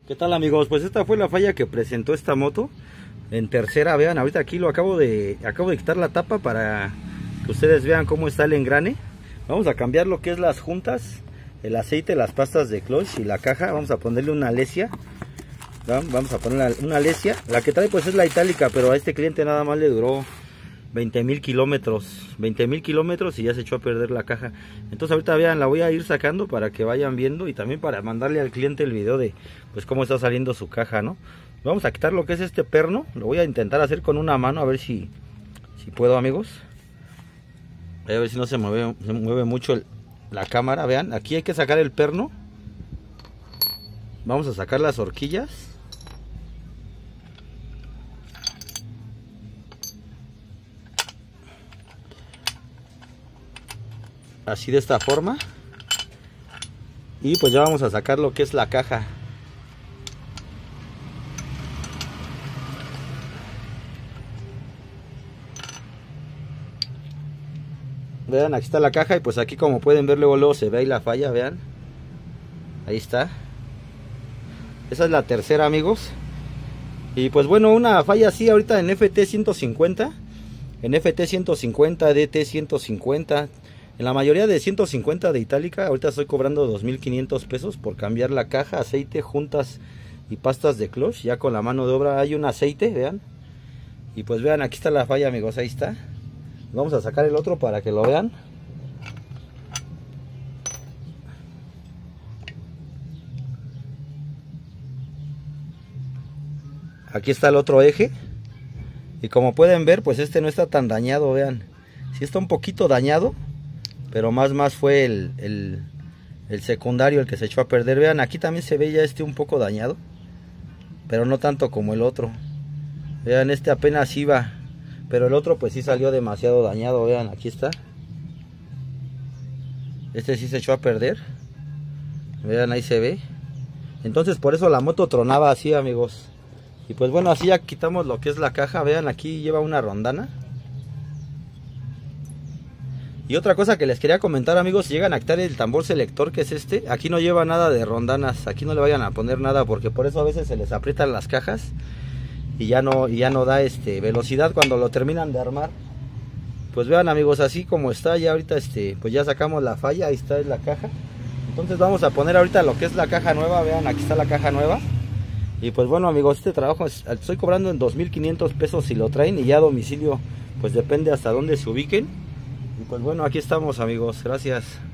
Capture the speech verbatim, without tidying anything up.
¿Qué tal, amigos? Pues esta fue la falla que presentó esta moto en tercera. Vean, ahorita aquí lo acabo de acabo de quitar la tapa para que ustedes vean cómo está el engrane. Vamos a cambiar lo que es las juntas, el aceite, las pastas de clutch y la caja. Vamos a ponerle una alesia. Vamos a poner una alesia. La que trae pues es la itálica, pero a este cliente nada más le duró veinte mil kilómetros. veinte mil kilómetros y ya se echó a perder la caja. Entonces ahorita vean, la voy a ir sacando para que vayan viendo y también para mandarle al cliente el video de pues cómo está saliendo su caja, ¿no? Vamos a quitar lo que es este perno. Lo voy a intentar hacer con una mano a ver si, si puedo, amigos. A ver si no se mueve, se mueve mucho el, la cámara. Vean, aquí hay que sacar el perno. Vamos a sacar las horquillas. Así de esta forma. Y pues ya vamos a sacar lo que es la caja. Vean, aquí está la caja y pues aquí como pueden ver luego, luego se ve ahí la falla, vean. Ahí está. Esa es la tercera, amigos. Y pues bueno, una falla así ahorita en F T ciento cincuenta. En F T ciento cincuenta, D T ciento cincuenta. En la mayoría de ciento cincuenta de itálica, ahorita estoy cobrando dos mil quinientos pesos por cambiar la caja, aceite, juntas y pastas de clutch. Ya con la mano de obra hay un aceite, vean. Y pues vean, aquí está la falla, amigos, ahí está. Vamos a sacar el otro para que lo vean. Aquí está el otro eje. Y como pueden ver, pues este no está tan dañado, vean. Sí está un poquito dañado, pero más más fue el, el, el secundario el que se echó a perder. Vean, aquí también se ve ya este un poco dañado, pero no tanto como el otro. Vean, este apenas iba, pero el otro pues sí salió demasiado dañado. Vean, aquí está. Este sí se echó a perder. Vean, ahí se ve. Entonces por eso la moto tronaba así, amigos. Y pues bueno, así ya quitamos lo que es la caja. Vean, aquí lleva una rondana. Y otra cosa que les quería comentar, amigos, si llegan a quitar el tambor selector, que es este, aquí no lleva nada de rondanas, aquí no le vayan a poner nada, porque por eso a veces se les aprietan las cajas y ya no, y ya no da este velocidad cuando lo terminan de armar. Pues vean, amigos, así como está ya ahorita, este, pues ya sacamos la falla, ahí está la caja. Entonces vamos a poner ahorita lo que es la caja nueva. Vean, aquí está la caja nueva. Y pues bueno, amigos, este trabajo es, estoy cobrando en dos mil quinientos pesos si lo traen, y ya a domicilio pues depende hasta dónde se ubiquen. Y pues bueno, aquí estamos, amigos, gracias.